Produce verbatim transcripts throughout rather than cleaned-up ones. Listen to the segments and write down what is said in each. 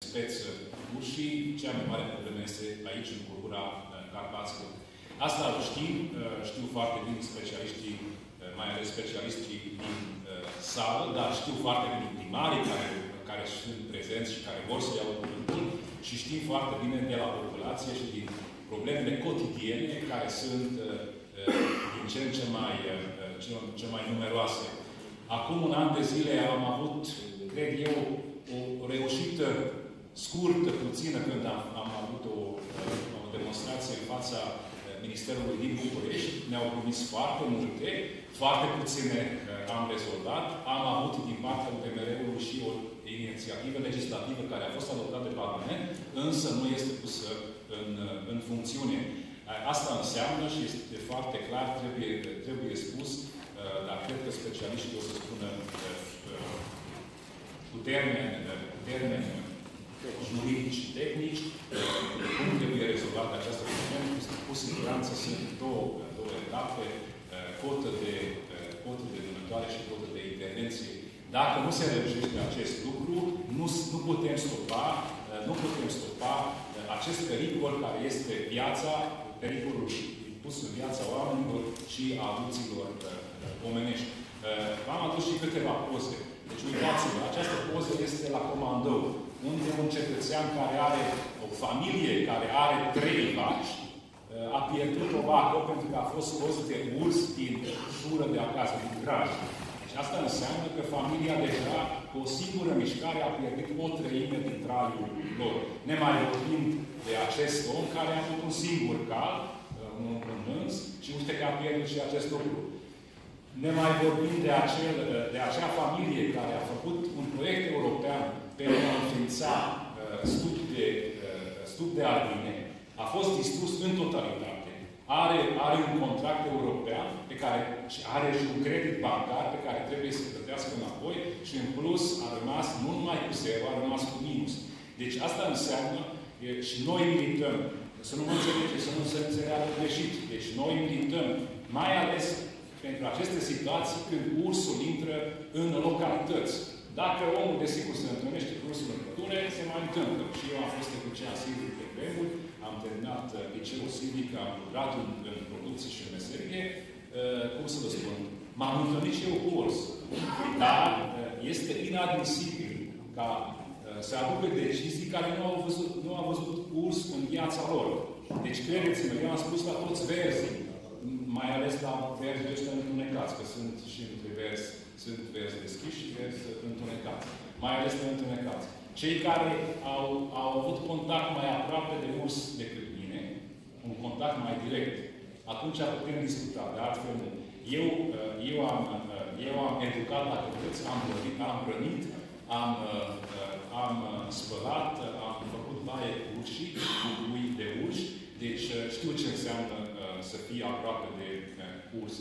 speță și cea mai mare problemă este aici, în cultura carpaților. Asta știm, știu foarte bine specialiștii, mai ales specialiștii din sală, dar știu foarte bine primarii care, care sunt prezenți și care vor să iau cuvântul și știm foarte bine de la populație și din problemele cotidiene care sunt din ce în ce mai, ce mai numeroase. Acum un an de zile am avut, cred eu, o reușită scurtă, puțină, când am, am avut o, o demonstrație în fața Ministerului din București. Ne-au promis foarte multe, foarte puține am rezolvat. Am avut din partea U D M R-ului și o inițiativă legislativă care a fost adoptată de Parlament, însă nu este pusă în, în funcțiune. Asta înseamnă, și este foarte clar, trebuie, trebuie spus, dar cred că specialiștii o să spună cu termeni, termeni juridici și tehnici, cum trebuie rezolvată această problemă. Cu siguranță sunt două, două etape, cotă de, cotă de vânătoare și cotă de intervenție. Dacă nu se reușește acest lucru, nu, nu putem stopa, nu putem stopa acest pericol care este viața, pericolul pus în viața oamenilor și a adulților omenești. V-am adus și câteva poze. Deci uitați-vă, această poză este la comandou, unde un cetățean care are o familie, care are trei vaci, a pierdut o vacă pentru că a fost scos de urs din șură de acasă, din graj. Deci asta înseamnă că familia deja, cu o singură mișcare, a pierdut o treime din traiul lor. Ne mai vorbim de acest om care a avut un singur cal, un mânz, și uite că a pierdut și acest lucru. Ne mai vorbim de, acel, de acea familie care a făcut un proiect european pentru a înființa uh, stup de, uh, stup de albine. A fost distrus în totalitate. Are, are un contract european pe care și are și un credit bancar pe care trebuie să plătească înapoi și în plus a rămas nu numai cu zero, a rămas cu minus. Deci asta înseamnă e, și noi milităm. Să nu mă înțelege, să nu se înțeleagă greșit. Deci noi milităm mai ales pentru aceste situații când ursul intră în localități. Dacă omul, desigur, se întâlnește cu ursul în pădure, se mai întâmplă. Și eu am fost licean civic pe vremuri, am terminat liceul civic, am lucrat în, în producție și în meserie. Uh, cum să vă spun? M-am întâlnit și eu cu urs. Dar uh, este inadmisibil ca uh, să aducă decizii care nu au văzut, nu au văzut urs în viața lor. Deci, credeți-mă, eu am spus la toți verzii, mai ales la verzii ăștia întunecați, că sunt și între verzi, sunt verzi deschiși și verzi întunecați. Mai ales de întunecați. Cei care au, au avut contact mai aproape de urs decât mine, un contact mai direct, atunci putem discuta, de altfel nu. Eu, eu, am, eu am educat la cătăți, am brănit, am, brănit, am, am spălat, am făcut baie cu urși, cu ui de urși, deci știu ce înseamnă să fie aproape de urs.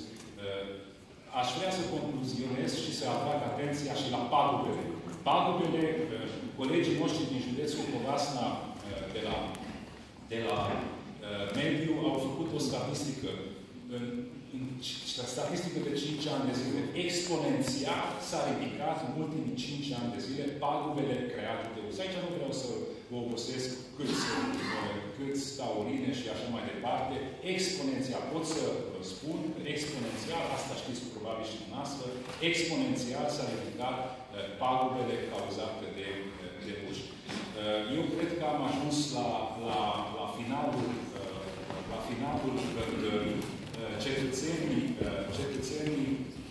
Aș vrea să concluzionez și să atrag atenția și la pagubele. Pagubele, colegii noștri din județul Covasna de la, de la mediu au făcut o statistică, în, în, statistică de cinci ani de zile. Exponențial s-a ridicat în ultimii cinci ani de zile pagubele create de urs. Aici nu vreau să vă obosesc câți, câți taurine și așa mai departe. Exponențial, pot să spun, exponențial, asta știți probabil și dumneavoastră, exponențial s-a ridicat pagubele cauzate de, de urși. Eu cred că am ajuns la, la, la finalul, la finalul răbdării. Cetățenii, cetățenii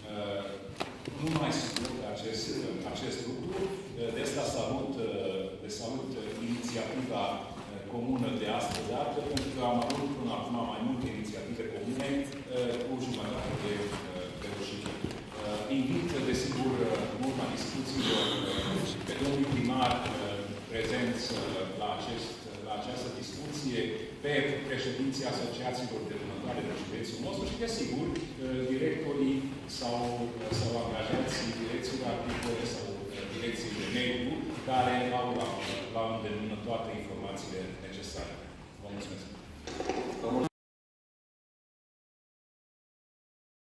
nu mai suportă acest, acest lucru. De asta salut, de salut inițiativa comună de astăzi, pentru că am avut până acum mai multe inițiative comune cu jumătate de, de reușită. Invit, desigur, în urma discuțiilor pe domnul primar prezenți la, acest, la această discuție, pe președinții asociațiilor de vânătoare de județul nostru și, desigur, directorii sau, sau angajații direcțiilor agricole sau direcții de mediu, care au la, la îndemână toate informațiile necesare. Vă mulțumesc!